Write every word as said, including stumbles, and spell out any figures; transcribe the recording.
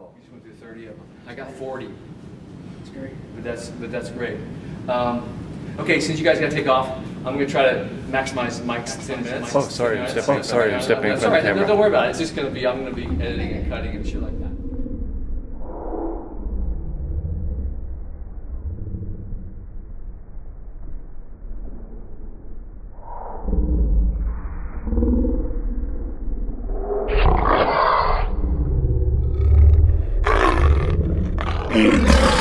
We just went through thirty of them. I got forty. That's great. But that's but that's great. Um, okay, since you guys got to take off, I'm going to try to maximize Mike's ten minutes. Oh, sorry, I'm stepping, oh, sorry, I'm stepping in That's front all of right. the camera. Don't worry about it. It's just going to be, I'm going to be editing and cutting and shit like that. Yeah.